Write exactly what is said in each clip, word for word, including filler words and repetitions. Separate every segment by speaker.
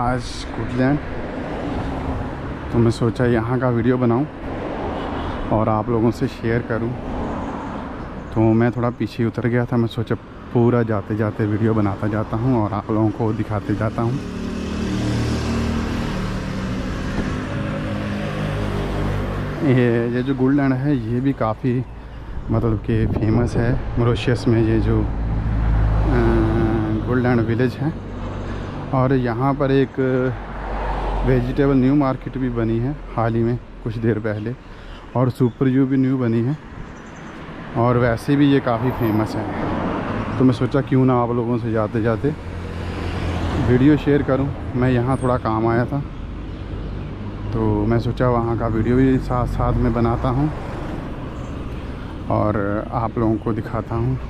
Speaker 1: आज वुडलैंड, तो मैं सोचा यहाँ का वीडियो बनाऊँ और आप लोगों से शेयर करूँ। तो मैं थोड़ा पीछे उतर गया था, मैं सोचा पूरा जाते जाते वीडियो बनाता जाता हूँ और आप लोगों को दिखाते जाता हूँ। ये ये जो वुडलैंड है ये भी काफ़ी मतलब कि फेमस है मॉरिशस में। ये जो वुडलैंड विलेज है और यहाँ पर एक वेजिटेबल न्यू मार्केट भी बनी है हाल ही में कुछ देर पहले, और सुपर जू भी न्यू बनी है और वैसे भी ये काफ़ी फेमस है। तो मैं सोचा क्यों ना आप लोगों से जाते जाते वीडियो शेयर करूं। मैं यहाँ थोड़ा काम आया था तो मैं सोचा वहाँ का वीडियो भी साथ साथ में बनाता हूँ और आप लोगों को दिखाता हूँ।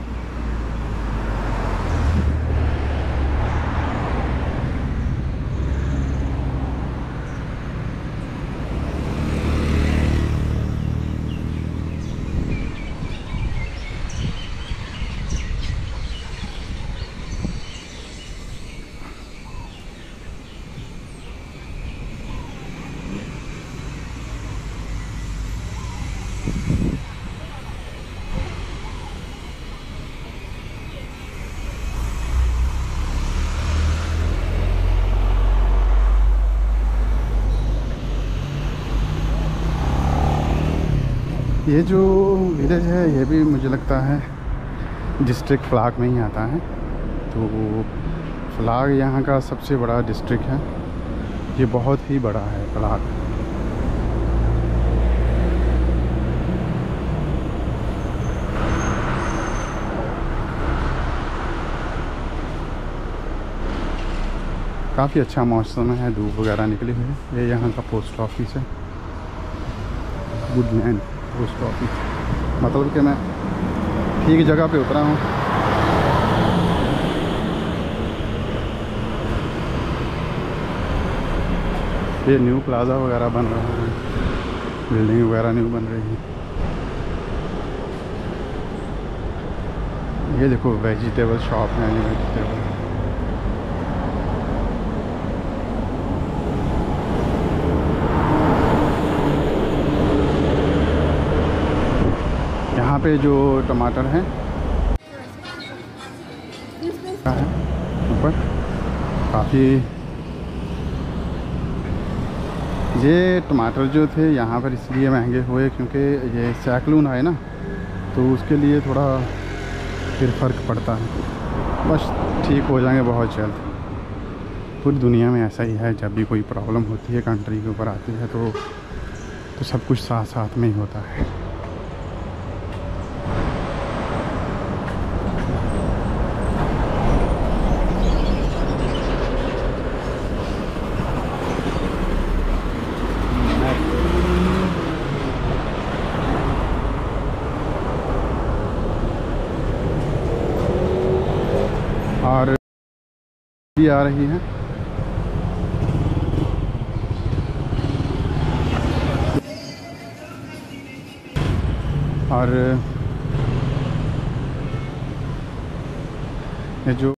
Speaker 1: ये जो विलेज है ये भी मुझे लगता है डिस्ट्रिक्ट फ्लाग में ही आता है। तो फ्लाग यहाँ का सबसे बड़ा डिस्ट्रिक्ट है, ये बहुत ही बड़ा है फ्लाग। काफ़ी अच्छा मौसम है, धूप वगैरह निकली हुई है। ये यहाँ का पोस्ट ऑफिस है, वुडलैंड पोस्ट ऑफिस। मतलब कि मैं ठीक जगह पे उतरा हूँ। ये न्यू प्लाज़ा वगैरह बन रहा है, बिल्डिंग वगैरह न्यू बन रही है। ये देखो वेजिटेबल शॉप है, ये वेजिटेबल। यहाँ पे जो टमाटर हैं ऊपर काफ़ी, ये टमाटर जो थे यहाँ पर इसलिए महंगे हुए क्योंकि ये साइक्लोन आए ना, तो उसके लिए थोड़ा फिर फ़र्क पड़ता है। बस ठीक हो जाएंगे बहुत जल्द। पूरी दुनिया में ऐसा ही है, जब भी कोई प्रॉब्लम होती है कंट्री के ऊपर आती है तो तो सब कुछ साथ साथ में ही होता है। और भी आ रही है, और ये जो